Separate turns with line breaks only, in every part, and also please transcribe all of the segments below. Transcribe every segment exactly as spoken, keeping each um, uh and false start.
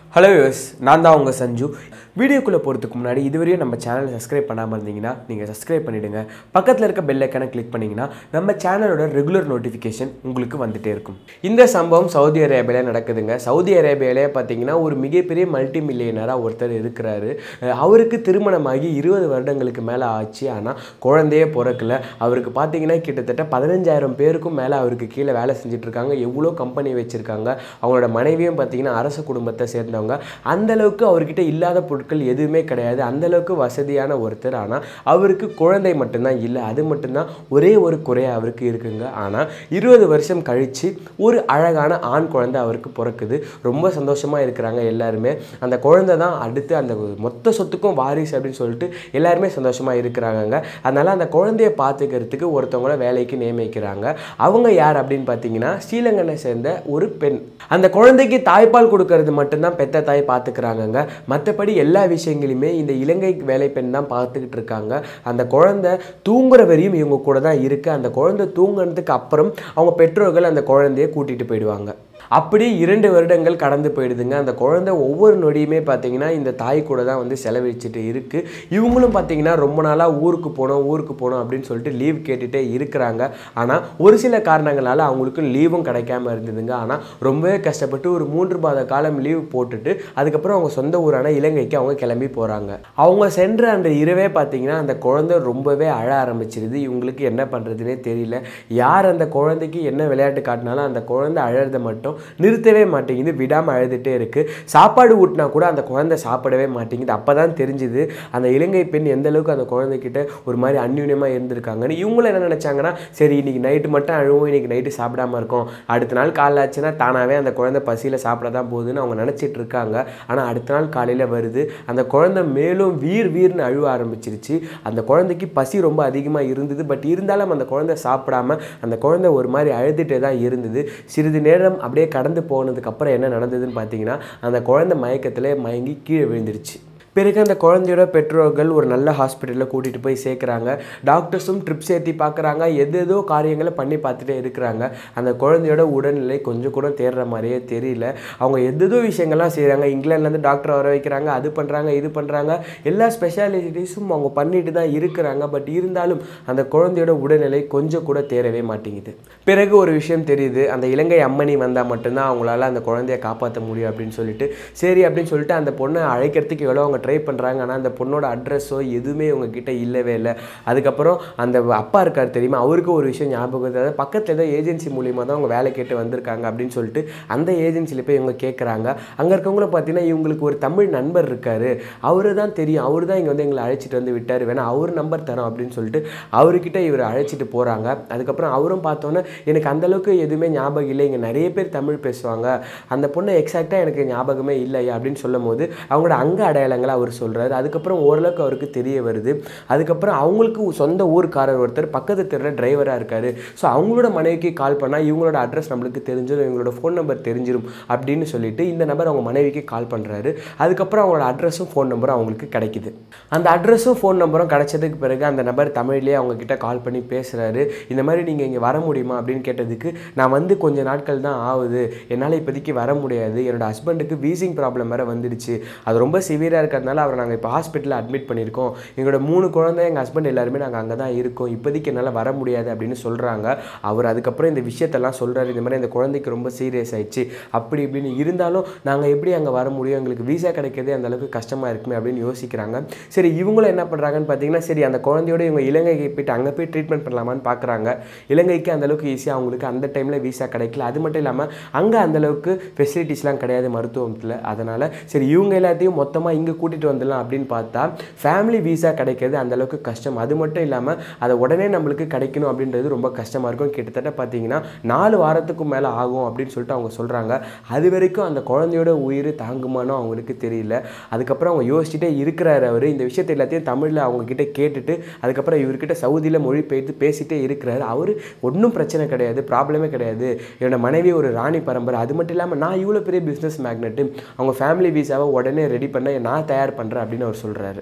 Hello viewers, நான் தான் உங்க சஞ்சு. வீடியோக்குள்ள போறதுக்கு முன்னாடி இதுவரையும் நம்ம சேனலை சப்ஸ்கிரைப் பண்ணாம இருந்தீங்கன்னா நீங்க சப்ஸ்கிரைப் பண்ணிடுங்க. பக்கத்துல இருக்க பெல் ஐகானை கிளிக் பண்ணீங்கன்னா நம்ம சேனலோட ரெகுலர் நோட்டிஃபிகேஷன் உங்களுக்கு வந்துட்டே இருக்கும். இந்த சம்பவம் சவுதி அரேபியால நடக்குதுங்க. சவுதி அரேபியால பாத்தீங்கன்னா ஒரு மிகப்பெரிய மல்டி மில்லியனரா ஒருத்தர் இருக்கிறாரு. அவருக்கு திருமணமாகி இருபது வருடங்களுக்கு மேல ஆச்சு. ஆனா குழந்தையே பிறக்கல. அவருக்கு பாத்தீங்கன்னா கிட்டத்தட்ட பதினைந்தாயிரம் பேருக்கும் மேல அவருக்கு கீழ வேலை செஞ்சிட்டு இருக்காங்க. எவ்வளவு கம்பெனி வச்சிருக்காங்க. அவங்களோட மனைவியும் பாத்தீங்கன்னா அரச குடும்பத்தை சேர்ந்தவங்க. அந்த அளவுக்கு அவர்கிட்ட இல்லாத பொருட்கள் எதுவுமே கிடையாது. அந்த அளவுக்கு வசதியான ஒருத்தர். ஆனா அவருக்கு குழந்தை மட்டும்தான் இல்லை. அது மட்டும்தான் ஒரே ஒரு குறையா அவருக்கு இருக்குங்க. ஆனா இருபது வருஷம் கழிச்சு ஒரு அழகான ஆண் குழந்தை அவருக்கு பிறக்குது. ரொம்ப சந்தோஷமா இருக்கிறாங்க எல்லாருமே. அந்த குழந்தை தான் அடுத்து அந்த மொத்த சொத்துக்கும் வாரிசு அப்படின்னு சொல்லிட்டு எல்லாருமே சந்தோஷமா இருக்கிறாங்க. அதனால அந்த குழந்தைய பார்த்துக்கிறதுக்கு ஒருத்தவங்கள வேலைக்கு நியமிக்கிறாங்க. அவங்க யார் அப்படின்னு பார்த்தீங்கன்னா ஸ்ரீலங்கனை சேர்ந்த ஒரு பெண். அந்த குழந்தைக்கு தாய்ப்பால் கொடுக்கறது மட்டும்தான் பெத்த தாய் பார்த்துக்கிறாங்க. மற்றபடி எல்லா விஷயங்களையுமே இந்த இலங்கை வேலை பெண் தான் பார்த்துக்கிட்டு இருக்காங்க. அந்த குழந்தை தூங்குற வரையும் இவங்க கூட தான் இருக்கு. அந்த குழந்தை தூங்குனதுக்கு அப்புறம் அவங்க பெற்றோர்கள் அந்த குழந்தைய கூட்டிட்டு போயிடுவாங்க. அப்படி இரண்டு வருடங்கள் கடந்து போயிடுதுங்க. அந்த குழந்தை ஒவ்வொரு நொடியுமே பார்த்தீங்கன்னா இந்த தாய் கூட தான் வந்து செலவழிச்சிட்டு இருக்கு. இவங்களும் பார்த்தீங்கன்னா ரொம்ப நாளாக ஊருக்கு போனோம் ஊருக்கு போனோம் அப்படின்னு சொல்லிட்டு லீவ் கேட்டுகிட்டே இருக்கிறாங்க. ஆனால் ஒரு சில காரணங்களால் அவங்களுக்கு லீவும் கிடைக்காம இருந்ததுங்க. ஆனால் ரொம்பவே கஷ்டப்பட்டு ஒரு மூன்று மாத காலம் லீவ் போட்டுட்டு அதுக்கப்புறம் அவங்க சொந்த ஊரான இலங்கைக்கு அவங்க கிளம்பி போகிறாங்க. அவங்க சென்ற அந்த இரவே பார்த்தீங்கன்னா அந்த குழந்தை ரொம்பவே அழ ஆரம்பிச்சிருது. இவங்களுக்கு என்ன பண்ணுறதுனே தெரியல. யார் அந்த குழந்தைக்கு என்ன விளையாட்டு காட்டினாலும் அந்த குழந்தை அழறதை மட்டும் நிறுத்தவே மாட்டேங்குது. விடாம அழுதுட்டே இருக்கு. சாப்பாடு ஊட்டினா கூட அந்த குழந்தை சாப்பிடவே மாட்டேங்குது. அப்பதான் தெரிஞ்சுது அந்த இலங்கை பெண் எந்த அளவுக்கு அந்த குழந்தைகிட்ட ஒரு மாதிரி அந்யூன்யமா இருந்திருக்காங்கன்னு. இவங்களும் என்ன நினைச்சாங்கன்னா சரி இன்னைக்கு நைட்டு மட்டும் அழுவோம், இன்னைக்கு நைட்டு சாப்பிடாம இருக்கோம், அடுத்த நாள் காலைல ஆச்சுன்னா தானாவே அந்த குழந்தை பசியில சாப்பிடதான் போகுதுன்னு அவங்க நினைச்சிட்டு இருக்காங்க. ஆனா அடுத்த நாள் காலையில வருது. அந்த குழந்தை மேலும் வீர் வீர்னு அழுவ ஆரம்பிச்சிருச்சு. அந்த குழந்தைக்கு பசி ரொம்ப அதிகமா இருந்தது. பட் இருந்தாலும் அந்த குழந்தை சாப்பிடாம அந்த குழந்தை ஒரு மாதிரி அழுதுட்டே தான் இருந்தது. சிறிது நேரம் அப்படியே கடந்து போனதுக்கு அப்புறம் என்ன நடந்ததுன்னு பார்த்தீங்கன்னா அந்த குழந்தை மயக்கத்திலே மயங்கி கீழே விழுந்துருச்சு. பிறகு அந்த குழந்தையோட பெற்றோர்கள் ஒரு நல்ல ஹாஸ்பிட்டலில் கூட்டிகிட்டு போய் சேர்க்குறாங்க. டாக்டர்ஸும் ட்ரிப்ஸ் ஏற்றி பார்க்குறாங்க. எது ஏதோ காரியங்களை பண்ணி பார்த்துட்டே இருக்கிறாங்க. அந்த குழந்தையோட உடல்நிலை கொஞ்சம் கூட தேடுற மாதிரியே தெரியல. அவங்க எதோ விஷயங்கள்லாம் செய்கிறாங்க. இங்கிலாந்துலேருந்து டாக்டர் வர வைக்கிறாங்க. அது பண்ணுறாங்க இது பண்ணுறாங்க. எல்லா ஸ்பெஷாலிட்டிஸும் அவங்க பண்ணிட்டு தான் இருக்கிறாங்க. பட் இருந்தாலும் அந்த குழந்தையோட உடல்நிலை கொஞ்சம் கூட தேரவே மாட்டேங்குது. பிறகு ஒரு விஷயம் தெரியுது. அந்த இலங்கை அம்மணி வந்தால் மட்டும்தான் அவங்களால அந்த குழந்தைய காப்பாற்ற முடியும் அப்படின்னு சொல்லிட்டு சரி அப்படின்னு சொல்லிட்டு அந்த பொண்ணை அழைக்கிறதுக்கு எவ்வளோ அவங்க ட்ரை பண்ணுறாங்க. ஆனால் அந்த பொண்ணோட அட்ரஸோ எதுவுமே இவங்க கிட்ட இல்லவே இல்லை. அதுக்கப்புறம் அந்த அப்பா இருக்கார் தெரியுமா, அவருக்கு ஒரு விஷயம் ஞாபகம். அதாவது பக்கத்தில் ஏதோ ஏஜென்சி மூலியமாக தான் அவங்க வேலை கேட்டு வந்திருக்காங்க அப்படின்னு சொல்லிட்டு அந்த ஏஜென்சியில் போய் இவங்க கேட்குறாங்க. அங்கே இருக்கவங்கள பார்த்தீங்கன்னா இவங்களுக்கு ஒரு தமிழ் நண்பர் இருக்காரு, அவரு தான் தெரியும், அவரு தான் இங்கே வந்து எங்களை அழைச்சிட்டு வந்து விட்டார், வேணா அவர் நம்பர் தரோம் அப்படின்னு சொல்லிட்டு அவர்கிட்ட இவர் அழைச்சிட்டு போகிறாங்க. அதுக்கப்புறம் அவரும் பார்த்தோன்னே எனக்கு அந்தளவுக்கு எதுவுமே ஞாபகம் இல்லை, இங்கே நிறைய பேர் தமிழ் பேசுவாங்க, அந்த பொண்ணு எக்ஸாக்டாக எனக்கு ஞாபகமே இல்லையா அப்படின்னு சொல்லும் போது அவங்களோட அங்க அடையாளங்களை அவர் சொல்றாரு. அதுக்கப்புறம் ஓரளவுக்கு அவருக்கு தெரிய வருது. அதுக்கப்புறம் அவங்களுக்கு சொந்த ஊர்க்காரர் ஒருத்தர் பக்கத்து தெருல டிரைவரா இருக்காரு. ஸோ அவங்களோட மனைவிக்கு கால் பண்ணா இவங்களோட அட்ரஸ் நம்மளுக்கு தெரிஞ்சிடும், இவங்களோட ஃபோன் நம்பர் தெரிஞ்சிடும் அப்படின்னு சொல்லிட்டு இந்த நபர் அவங்க மனைவிக்கு கால் பண்றாரு. அதுக்கப்புறம் அவங்களோட அட்ரஸும் ஃபோன் நம்பரும் அவங்களுக்கு கிடைக்குது. அந்த அட்ரஸும் ஃபோன் நம்பரும் கிடைச்சதுக்கு பிறகு அந்த நபர் தமிழ்லேயே அவங்க கிட்ட கால் பண்ணி பேசுறாரு. இந்த மாதிரி நீங்க இங்க வர முடியுமா அப்படின்னு கேட்டதுக்கு நான் வந்து கொஞ்ச நாட்கள் தான் ஆகுது, என்னால் இப்போதைக்கு வர முடியாது, என்னோட ஹஸ்பண்டுக்கு வீசிங் ப்ராப்ளம் வேற வந்துடுச்சு, அது ரொம்ப சிவியரா இருக்கிறதுனால அவர் நாங்கள் இப்போ ஹாஸ்பிட்டலில் அட்மிட் பண்ணியிருக்கோம், எங்களோட மூணு குழந்தை எங்கள் ஹஸ்பண்ட் எல்லாருமே நாங்கள் அங்கே தான் இருக்கோம், இப்போதைக்கு என்னால் வர முடியாது அப்படின்னு சொல்கிறாங்க. அவர் அதுக்கப்புறம் இந்த விஷயத்தெல்லாம் சொல்கிறாரு. இந்த மாதிரி இந்த குழந்தைக்கு ரொம்ப சீரியஸ் ஆயிடுச்சு அப்படி இப்படின்னு. இருந்தாலும் நாங்கள் எப்படி அங்கே வர முடியும், எங்களுக்கு வீசா கிடைக்கிறதே அந்த அளவுக்கு கஷ்டமாக இருக்குமே அப்படின்னு யோசிக்கிறாங்க. சரி இவங்களும் என்ன பண்ணுறாங்கன்னு பார்த்தீங்கன்னா சரி அந்த குழந்தையோட இவங்க இலங்கைக்கு போயிட்டு அங்கே போய் ட்ரீட்மெண்ட் பண்ணலாமான்னு பார்க்குறாங்க. இலங்கைக்கு அந்தளவுக்கு ஈஸியாக அவங்களுக்கு அந்த டைமில் வீசா கிடைக்கல. அது மட்டும் இல்லாமல் அங்கே அந்தளவுக்கு ஃபெசிலிட்டிஸ்லாம் கிடையாது மருத்துவத்தில். அதனால் சரி இவங்க எல்லாத்தையும் மொத்தமாக இங்கே கூட்டிகிட்டு வந்துடலாம் அப்படின்னு பார்த்தா ஃபேமிலி வீசா கிடைக்கிறது அந்த அளவுக்கு கஷ்டம். அது மட்டும் இல்லாமல் அதை உடனே நம்மளுக்கு கிடைக்கணும் அப்படின்றது ரொம்ப கஷ்டமாக இருக்கும். கிட்டத்தட்ட பார்த்தீங்கன்னா நாலு வாரத்துக்கும் மேலே ஆகும் அப்படின்னு சொல்லிட்டு அவங்க சொல்கிறாங்க. அது வரைக்கும் அந்த குழந்தையோட உயிர் தாங்குமானோ அவங்களுக்கு தெரியல. அதுக்கப்புறம் அவங்க யோசிச்சுட்டே இருக்கிறாரு. அவர் இந்த விஷயத்தை எல்லாத்தையும் தமிழில் அவங்க கிட்ட கேட்டுட்டு அதுக்கப்புறம் இவர்கிட்ட சவுதியில் மொழி பெயர்த்து பேசிட்டே இருக்கிறாரு. அவர் ஒன்றும் பிரச்சனை கிடையாது, ப்ராப்ளமே கிடையாது, என்னோட மனைவி ஒரு ராணி பரம்பரை, அது மட்டும் இல்லாமல் நான் இவ்வளோ பெரிய பிஸ்னஸ் மேக்னெட்டு, அவங்க ஃபேமிலி வீசாவை உடனே ரெடி பண்ண நான் தயார் பண்ணுறேன் அப்படின்னு அவர் சொல்கிறாரு.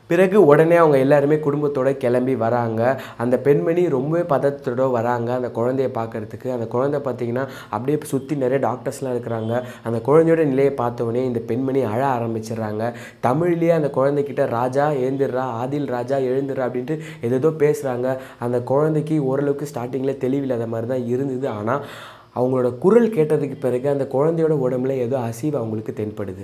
பிறகு உடனே அவங்க எல்லாருமே குடும்பத்தோடு கிளம்பி வராங்க. அந்த பெண்மணி ரொம்பவே பதற்றத்தோடு வராங்க அந்த குழந்தைய பார்க்குறதுக்கு. அந்த குழந்தை பார்த்திங்கன்னா அப்படியே சுற்றி நிறைய டாக்டர்ஸ்லாம் இருக்கிறாங்க. அந்த குழந்தையோட நிலையை பார்த்தோன்னே இந்த பெண்மணி அழ ஆரம்பிச்சிடுறாங்க. தமிழ்லேயே அந்த குழந்தைக்கிட்ட ராஜா எழுந்திர்றா, ஆதில் ராஜா எழுந்துடுறா அப்படின்ட்டு எதோ பேசுகிறாங்க. அந்த குழந்தைக்கு ஓரளவுக்கு ஸ்டார்டிங்கில் தெளிவில்லாத மாதிரி தான் இருந்தது. ஆனால் அவங்களோட குரல் கேட்டதுக்கு பிறகு அந்த குழந்தையோட உடம்புல ஏதோ அசைவு அவங்களுக்கு தென்படுது.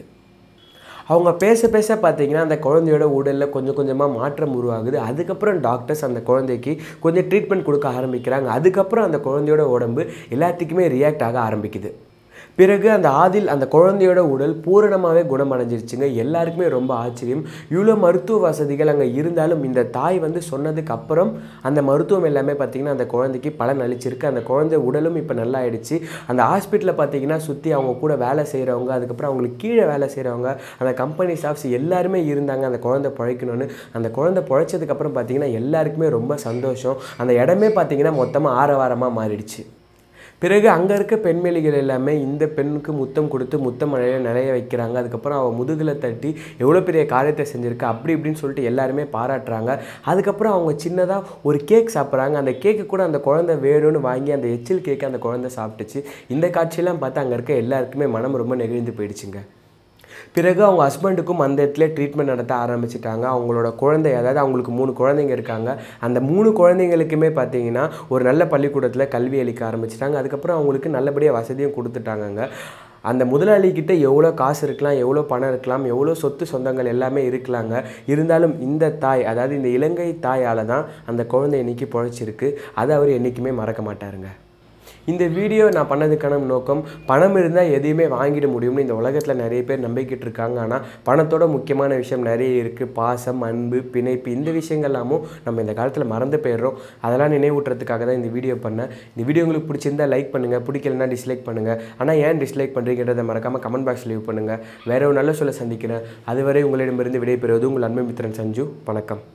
அவங்க பேச பேச பார்த்தீங்கன்னா அந்த குழந்தையோட உடலில் கொஞ்சம் கொஞ்சமாக மாற்றம் உருவாகுது. அதுக்கப்புறம் டாக்டர்ஸ் அந்த குழந்தைக்கு கொஞ்சம் ட்ரீட்மெண்ட் கொடுக்க ஆரம்பிக்கிறாங்க. அதுக்கப்புறம் அந்த குழந்தையோட உடம்பு எல்லாத்துக்குமே ரியாக்ட் ஆக ஆரம்பிக்குது. பிறகு அந்த ஆதில் அந்த குழந்தையோட உடல் பூரணமாகவே குணமடைஞ்சிருச்சுங்க. எல்லாருக்குமே ரொம்ப ஆச்சரியம். இவ்வளோ மருத்துவ வசதிகள் அங்கே இருந்தாலும் இந்த தாய் வந்து சொன்னதுக்கு அப்புறம் அந்த மருத்துவம் எல்லாமே பார்த்திங்கன்னா அந்த குழந்தைக்கு பலன் அளிச்சிருக்கு. அந்த குழந்தை உடலும் இப்போ நல்லா ஆயிடுச்சு. அந்த ஹாஸ்பிட்டலில் பார்த்திங்கன்னா சுற்றி அவங்க கூட வேலை செய்கிறவங்க, அதுக்கப்புறம் அவங்களுக்கு கீழே வேலை செய்கிறவங்க, அந்த கம்பெனி ஸ்டாஃப்ஸ் எல்லாருமே இருந்தாங்க அந்த குழந்தை பிழைக்கணும்னு. அந்த குழந்தை பிழைச்சதுக்கப்புறம் பார்த்திங்கன்னா எல்லாருக்குமே ரொம்ப சந்தோஷம். அந்த இடமே பார்த்திங்கன்னா மொத்தமாக ஆரவாரமாக மாறிடுச்சு. பிறகு அங்கே இருக்க பெண்மணிகள் எல்லாமே இந்த பெண்ணுக்கு முத்தம் கொடுத்து முத்தம் மழையில் நிறைய வைக்கிறாங்க. அதுக்கப்புறம் அவள் முதுகில் தட்டி எவ்வளோ பெரிய காரியத்தை செஞ்சுருக்கா அப்படி இப்படின்னு சொல்லிட்டு எல்லாருமே பாராட்டுறாங்க. அதுக்கப்புறம் அவங்க சின்னதாக ஒரு கேக் சாப்பிட்றாங்க. அந்த கேக்கு கூட அந்த குழந்தை வேணும்னு வாங்கி அந்த எச்சில் கேக்கு அந்த குழந்தை சாப்பிட்டுச்சு. இந்த காட்சியெல்லாம் பார்த்து அங்கே இருக்க எல்லாருக்குமே மனம் ரொம்ப நெகிழ்ந்து போயிடுச்சுங்க. பிறகு அவங்க ஹஸ்பண்டுக்கும் அந்த இடத்துல ட்ரீட்மெண்ட் நடத்த ஆரம்பிச்சிட்டாங்க. அவங்களோட குழந்தை, அதாவது அவங்களுக்கு மூணு குழந்தைங்க இருக்காங்க. அந்த மூணு குழந்தைங்களுக்குமே பார்த்தீங்கன்னா ஒரு நல்ல பள்ளிக்கூடத்தில் கல்வி அளிக்க ஆரம்பிச்சிட்டாங்க. அதுக்கப்புறம் அவங்களுக்கு நல்லபடியாக வசதியும் கொடுத்துட்டாங்கங்க. அந்த முதலாளிகிட்ட எவ்வளோ காசு இருக்கலாம், எவ்வளோ பணம் இருக்கலாம், எவ்வளோ சொத்து சொந்தங்கள் எல்லாமே இருக்கலாங்க. இருந்தாலும் இந்த தாய், அதாவது இந்த இலங்கை தாயால் தான் அந்த குழந்தை இன்றைக்கி பிழைச்சிருக்கு. அதை அவர் என்றைக்குமே மறக்க மாட்டாருங்க. இந்த வீடியோ நான் பண்ணதுக்கான நோக்கம், பணம் இருந்தால் எதையுமே வாங்கிட முடியும்னு இந்த உலகத்தில் நிறைய பேர் நம்பிக்கிட்டு இருக்காங்க. ஆனால் பணத்தோட முக்கியமான விஷயம் நிறைய இருக்குது. பாசம், அன்பு, பிணைப்பு, இந்த விஷயங்கள்லாமும் நம்ம இந்த காலத்தில் மறந்து போயிடுறோம். அதெல்லாம் நினைவூட்டுறதுக்காக தான் இந்த வீடியோ பண்ணேன். இந்த வீடியோ உங்களுக்கு பிடிச்சிருந்தால் லைக் பண்ணுங்கள், பிடிக்கலன்னா டிஸ்லைக் பண்ணுங்கள். ஆனால் ஏன் டிஸ்லைக் பண்ணுறீங்கிறத மறக்காமல் கமெண்ட் பாக்ஸ் லீவ் பண்ணுங்கள். வேற ஒரு நல்ல சொல்ல சந்திக்கிறேன். அதுவரை உங்களிடமிருந்து விடைபெறுவது உங்கள் அன்பு மித்திரன் சஞ்சு. வணக்கம்.